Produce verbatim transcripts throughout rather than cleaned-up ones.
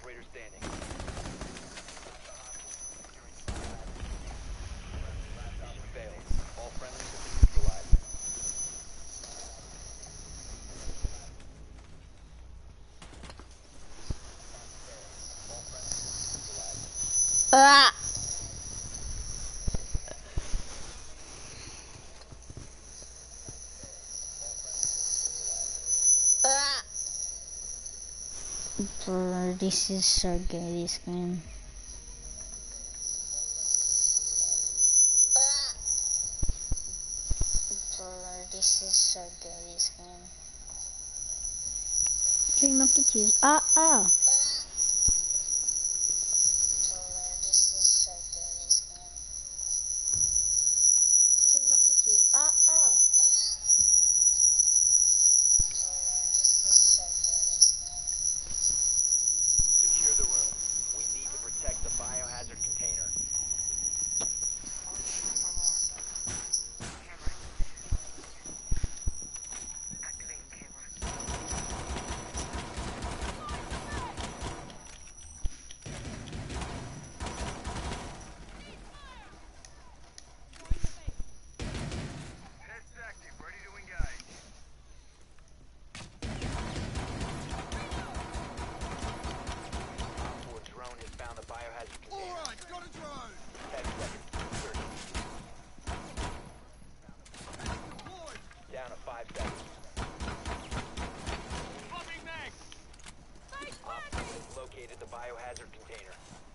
operator standing. Mission failed. All friendlies have been neutralized. Ah! Ah! Bro, this is so gay, this game. Bro, this is so gay, this game. Dream of the cheese. Ah, ah. Bro, this is so gay, this game. Dream of the cheese. Ah, ah. Secure the room. We need to protect the biohazard container. Test active. Ready to engage. Op four drone has found the biohazard container. Alright, got a drone! ten seconds to insertion. Deployed! Down to five seconds. Popping mag! Op four has located the biohazard container.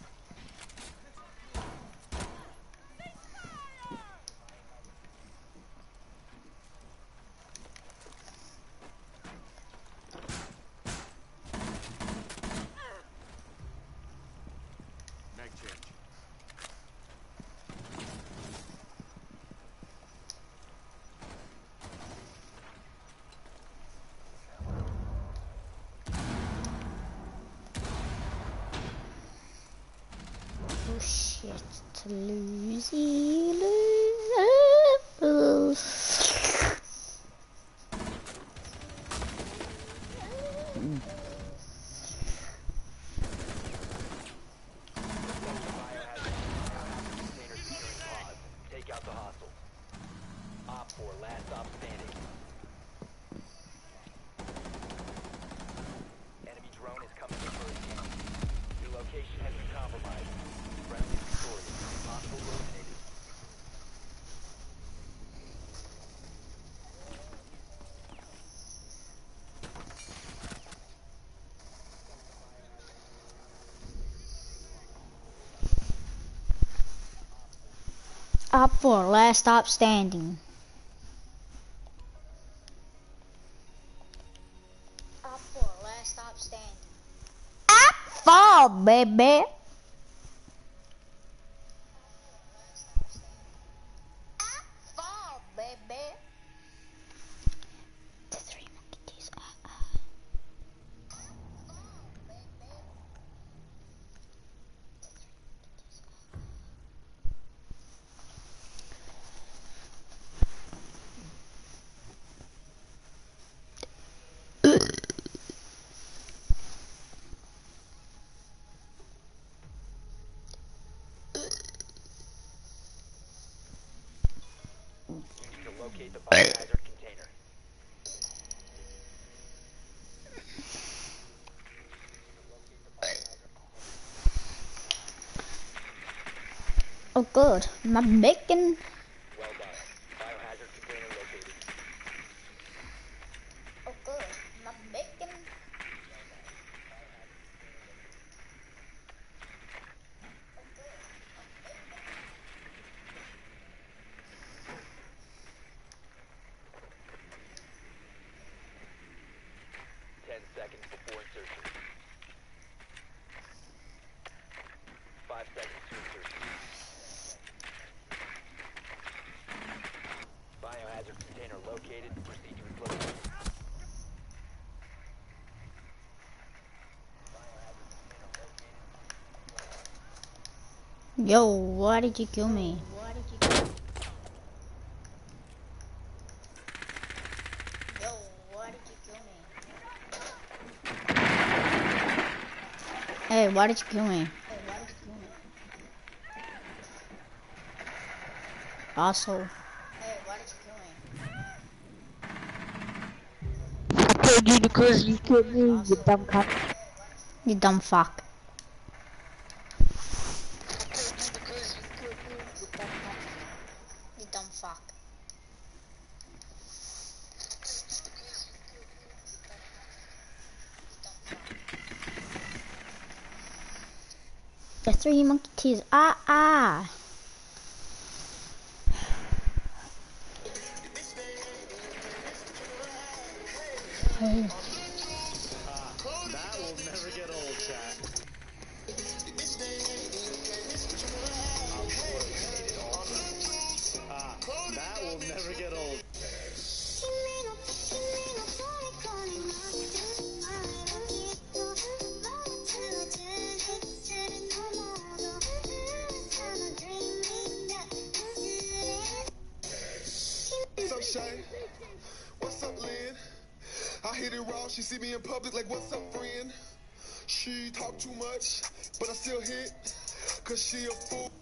Mag change. Oh shit, losey, loser. Container securing pod. Take out the hostile. Op four, last stop standing. Enemy drone is coming in for a scan. Your location has been compromised. Friendly victorious. Hostile eliminated. Up for last stop standing. Up for last stop standing. Up for, baby. Up for, baby. The three monkeys. Uh, uh. You need to locate the biohazard container. Oh good, my bacon. Well done. Biohazard container located. Oh good, my bacon. Ten seconds before insertion. Five seconds to insertion. Biohazard container located. Proceed to its location. Yo, why did you kill me? Why did you kill me? Yo, why did you kill me? Hey, Hey, why did you kill me? Asshole. Hey, why did you kill me? I killed you because you killed me, you dumb cunt. You dumb fuck. You dumb fuck. The three monkey teeth. Ah ah. Hey. That will never get old, chat. Ah, that will never get old. What's up, Shay? What's up, Lynn? I hit it raw. She see me in public like, what's up, friend? She talk too much, but I still hit, cause she a fool.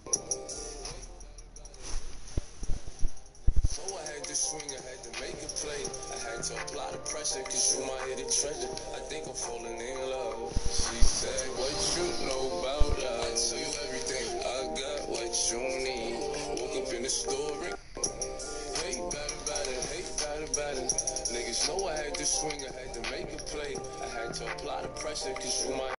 So I had to swing, I had to make a play. I had to apply the pressure, cause you my hidden treasure. I think I'm falling in love. She said, what you know about love? I tell you everything, I got what you need. Woke up in the store, hate bad about it, hate bad about it. Niggas know I had to swing, I had to make a play. I had to apply the pressure, cause you my